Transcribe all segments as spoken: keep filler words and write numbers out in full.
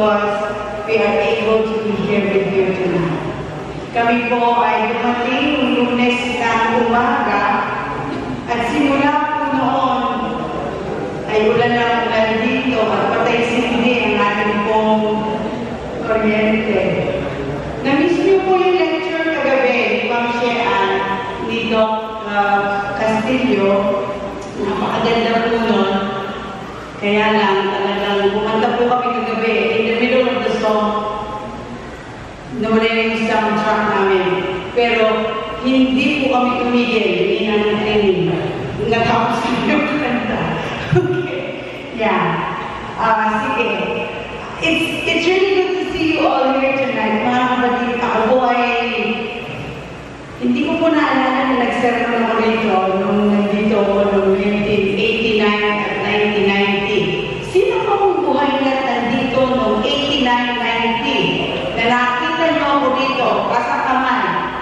because we are able to be here with you tonight. Kami po ay dumating noong Lunes ng umaga at simula po noon ay ulan na ulan dito at patay sindi ang ating pong kuryente. Na-miss niyo po yung lecture kagabi ni Ma'am Shean, ni Doc uh, Castillo. Napakaganda po nun. Kaya lang talagang kumanta po kami kagabi in the middle of the song. Nawala yung soundtrack namin. Pero hindi po kami tumigil. Hindi namin training. Natapos kami yung kanta. Okay. Yeah. Uh, sige. It's, it's really good to see you all here tonight. Mga kapatid, ako po ay hindi ko po naalala na nag-sermon ako rito nung nandito ako noong nineteen eighty-nine at nineteen ninety. Sino po ang buhay na nandito noong eighty-nine ninety? Na nakita niyo ako dito, kasang kamay.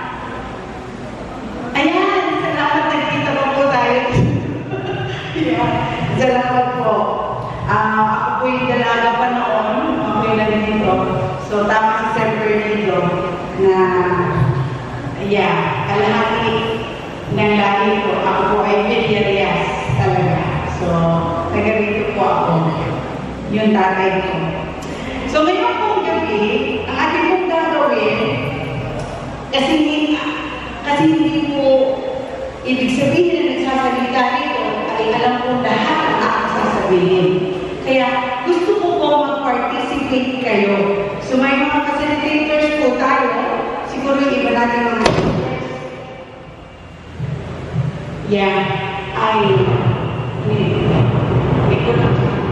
Ayan, salamat, nagkita pa po tayo. Yeah, salamat po. Uh, ako po yung dalaga pa noon, ako yung nandito. So, tama si Sir Bernardo na, yeah, kalahati ng lahi ko. Ako po ay Villarias talaga. So, taga-rito po ako. Yung tatay ko. So, ngayon pong gabi, ang ating pong gagawin, kasi hindi, kasi hindi po ibig sabihin na nagsasalita nito ay alam kong lahat ang aking sasabihin. Kaya gusto ko po mag-participate kayo. So, may mga facilitators po tayo. Siguro yung iba natin mga yeah, ay ito na.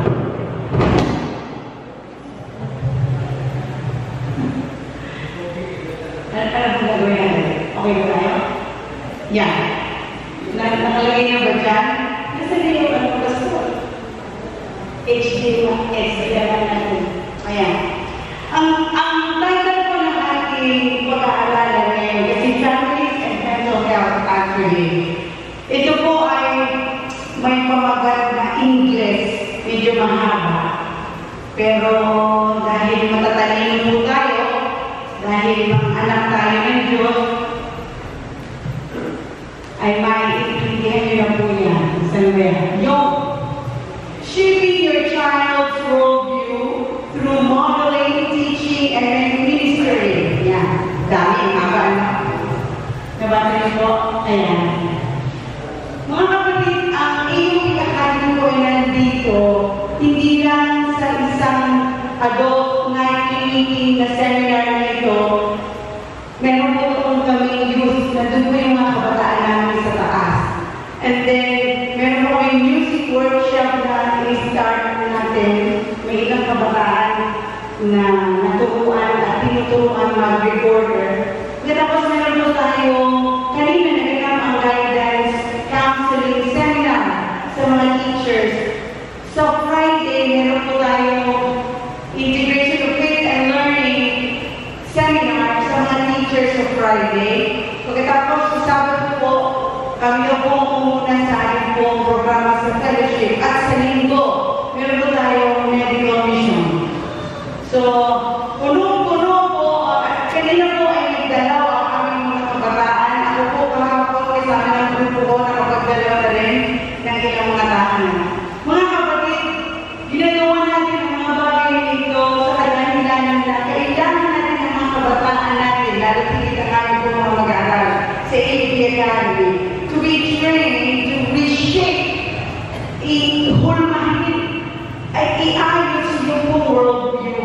Alam mo gagawin natin? Okay ba tayo? Yeah. Nakalagay na ba dyan? Nasa niyo yung ano gusto? H D X eleven natin. Ayan. Ang, ang title po ng ating pag-aaralan ngayon kasi Families and Mental Health actually. Ito po ay may pamagat na English, medyo mahaba. Pero dahil matatalino po tayo, dahil mga anak tayo ng Diyos, ay maiintindihan niyo na po yan. Sanwea. Yung shaping your child's worldview through modeling, teaching, and ministering. Yan. Dami ang haba. Nabasa niyo po? Ayan. Mga kapatid, ang iyong ikakali ko ay nandito, hindi lang sa isang adult night meeting na seminar na ito, meron po itong kaming youth na doon po yung mga kabataan namin sa taas. And then, meron po kaming music workshop na i-start natin. May ilang kabataan na naturuan at tinuturuan mag-recorder. Tapos meron po tayo, kanina naganap ang guidance counseling seminar sa mga teachers. So Friday, meron po tayo integration of faith and learning seminar sa mga teachers sa Friday. Pagkatapos sa Sabado po, kami na po umuna sa ating po programa sa fellowship. At sa Linggo, meron po tayo medical mission. So, puno-puno po, uh, kanina po ay nagdalawa kami mga kabataan. Ako po kahapon kasama ng grupo ko na kapagdalawa na rin ng ilang mga tahanan. Mga kapatid, ginagawa natin ang mga bagay nito sa kadahilanan na kailangan natin ng mga kabataan natin, lalo tigit ang aming po mga mag-aaral sa A P Academy, to be trained, to reshape, ihulmahin, ay iayos yung po worldview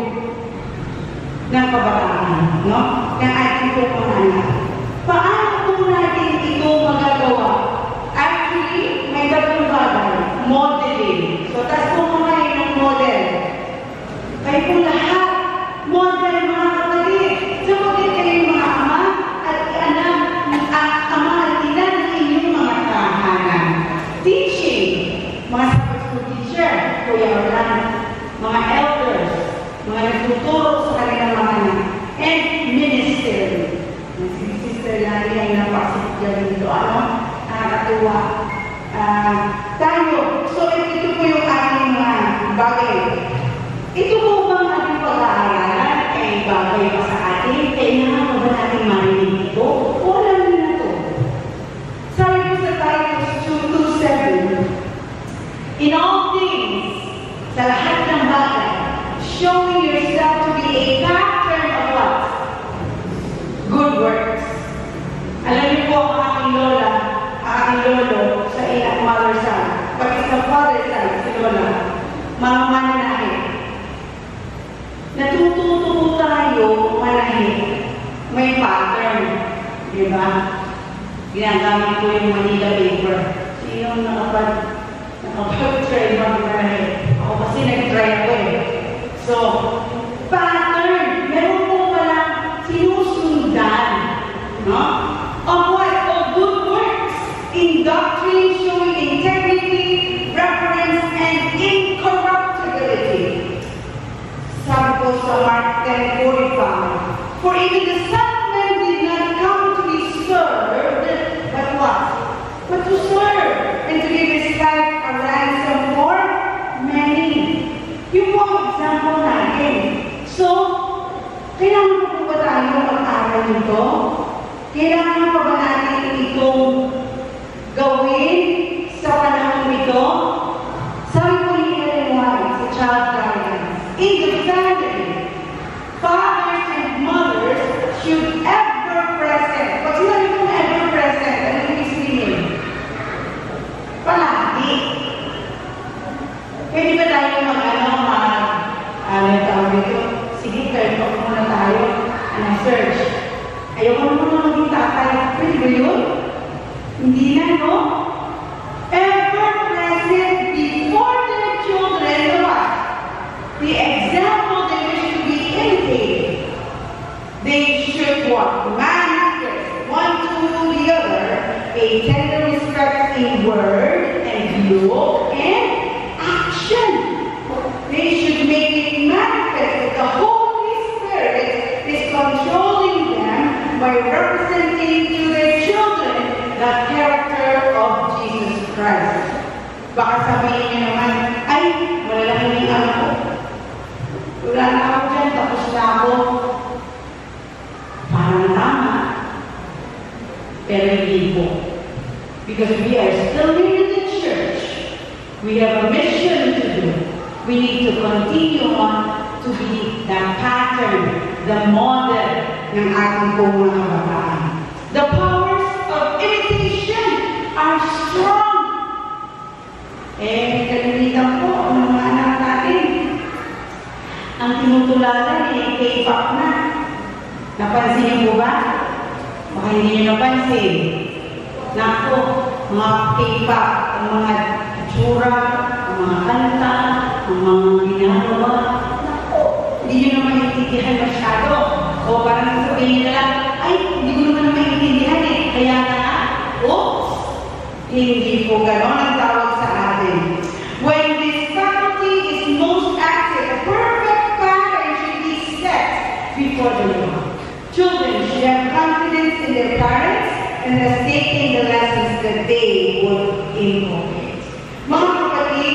ng kabataan, no? Ng ating po mga anak. Paano po natin ito magagawa? Actually, may tatlong bagay. Modeling. So, tas po mga ng model. Kayo po lahat, model mga kapatid. Sabagat kayo mga ama at anak, at ama at ina ng inyong mga tahanan. Teaching. Mga Sabbath school teacher, Kuya Orlando. Mga elders. Mga nagtuturo sa kanilang mga anak. And ministry. Si Sister Lali ay napakasip dito. Ano? Nakakatuwa. Uh, tayo. So, ito po yung ating mga bagay. Ito po bang ating pag-aaral? natututo po tayo manahit. May pattern. Di ba? Ginagamit ko yung Manila paper. Sino nakapag, nakapag-try mag-manahit? Ako kasi nag-try ako eh. So, pattern. Meron po pala sinusundan. No? Of what? Of good works. In doctrine, showing integrity, reverence, and incorruptibility. Sabi po sa Mark ten forty-five, for even the Son of Man did not come to be served, but what? But to serve, and to give his life a ransom for many. Yung po ang example natin. So, kailangan po ba tayo mag-aral nito? Kailangan pa ba natin itong gawin sa panahon ito? Sabi po ni Ellen White sa Child Guidance, in the family, fathers and mothers should ever present. Pag sinabi ko na ever present, ano yung isipin? Palagi. Pwede ba tayo mag-ano, mag, ano yung tawag ito? Sige, turn off muna tayo, ano, search. Ayoko naman maging tatay. Pwede ba yun? Hindi na, no? Ever present before their children, what? The example they wish to be imitated. They should what? Manifest one to the other a tender respect in word and look and action. They should make it manifest that the Holy Spirit is controlling them by representing to their children the character of Jesus Christ. Baka sabihin niyo naman, ay, malalaki yung anak ko. Wala na ako dyan, tapos na ako. Parang tama. Pero hindi po. Because we are still here in the church. We have a mission to do. We need to continue on to be the pattern, the model ng ating pong mga kabataan. The powers of imitation are strong. Eh, kalimitan po ng mga anak natin. Ang tinutularan eh, K-pop na. Napansin niyo po ba? Baka hindi niyo napansin. Naku, mga K-pop, ang mga tsura, ang mga kanta, ang mga ginagawa. Naku, hindi niyo naman maintindihan masyado. O parang sabihin nila, ay, hindi ko naman maintindihan eh. Kaya na, oops, hindi po gano'n ang tawag sa atin. When this faculty is most active, a perfect pattern should be set before the Lord. Children should have confidence in their parents and has taken the lessons that they would inculcate. Mga kapatid,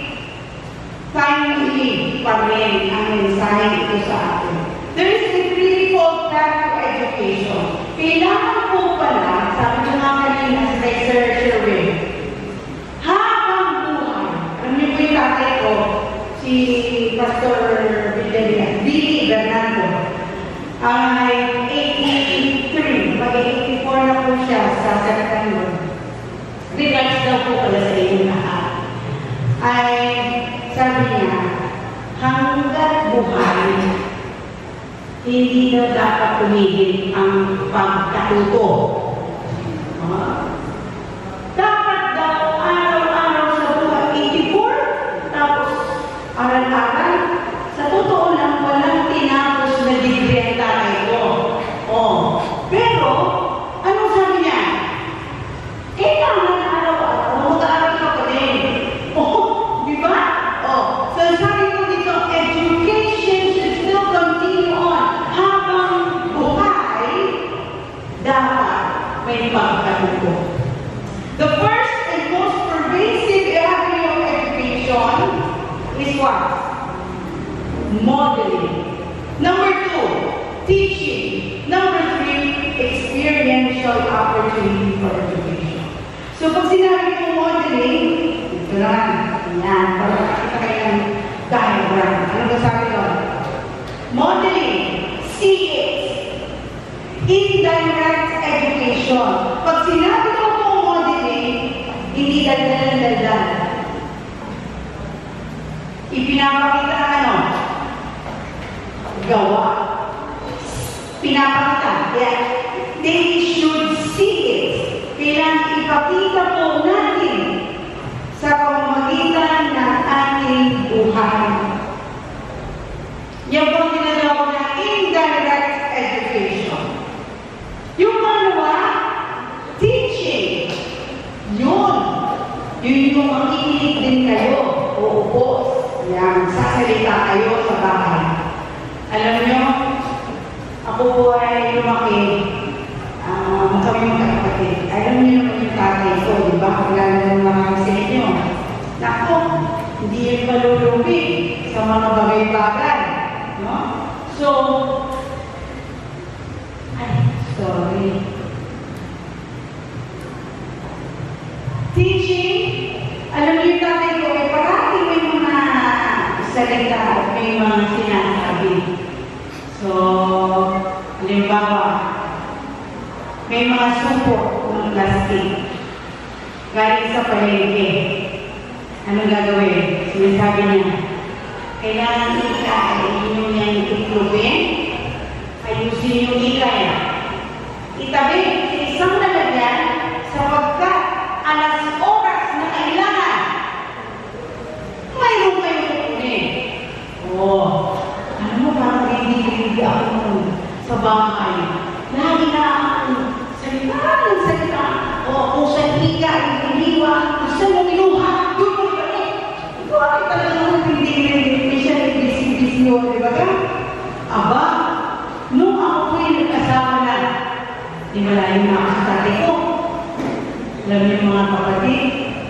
timely pa rin ang mensahe ito sa atin. There is a threefold path to education. Kailangan po pala, sabi ko nga kanina sa Sir Sherwin, habang buhay, alam niyo po yung tatay ko, si Pastor Villarias, Billy Bernardo, ay eighty-three, mag-eighty-four na po siya sa September. Regards daw po pala sa inyong lahat. Ay, sabi niya, hanggat buhay, hindi na dapat tumigil ang pagkatuto. Uh, dapat daw araw-araw sa buhay, eighty-four, tapos aral-aral. Sa totoo lang, walang tinapos na degree ang tatay ko. Oh. Pero, anong sabi niya? Kailangan araw-araw, mag-aaral ka pa din. Oh, di ba? Oh. So, sabi ko dito, education should still continue on. Habang buhay, dapat may pagkatuto. The first and most pervasive area of education is what? Modeling. Number two, teaching. Number three, experiential opportunity for education. So pag sinabi ko modeling, ito lang, yan, para makakita kayo ng diagram. Ano ba sabi doon? Modeling, see it. Indirect education. Pag sinabi ko kung modeling, hindi daldal-daldal. Ipinapakita ng ano? gawa. Pinapakita. Kaya, they should see it. Kailangan ipakita po natin sa pamamagitan ng ating buhay. Yan po tinatawag na indirect education. Yung pangalawa, teaching. Yun. Yun yung makikinig din kayo. Uupo. Yan. Sasalita kayo sa bahay. Alam nyo, ako po ay lumaki. Um, kami magkakapatid. Alam niyo naman yung tatay ko, di ba? Kilala naman naman sa inyo. Naku, hindi yung malulubi sa mga bagay-bagay. No? So, ay, sorry. Teaching, alam niyo yung tatay ko, eh, parati may mga salita at may mga sinasabi. So, halimbawa, may mga support ng plastic galing sa palengke. Anong gagawin? Sinasabi niya, kailangan ikain yung yung itlubin, ayusin yung ikay. Itabi sa isang lalagyan sapagkat alas oras na kailangan. Mayroon kayo kukunin. Oh, alam mo parang hindi-hindi ako sa bahay. Lagi na ako salita ng salita. O kung sa higa, iniwa, gusto mo inuha, doon mo ibalik. Ito ay talagang hindi-hindi siya nagbisi-bisyo, di ba ka? Aba, nung ako po yung nagkasama na, di malayo na ako sa tatay ko. Alam niyo mga kapatid,